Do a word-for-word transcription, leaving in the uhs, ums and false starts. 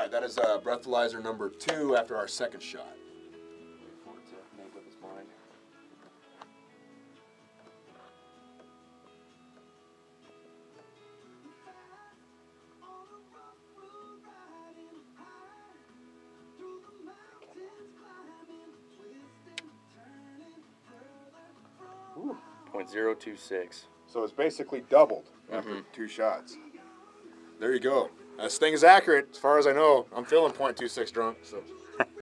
right, that is uh, breathalyzer number two after our second shot. Wait for it to make up his mind. Ooh, point zero two six. So it's basically doubled after Mm-hmm. two shots. There you go. This thing is accurate as far as I know. I'm feeling point two six drunk, so.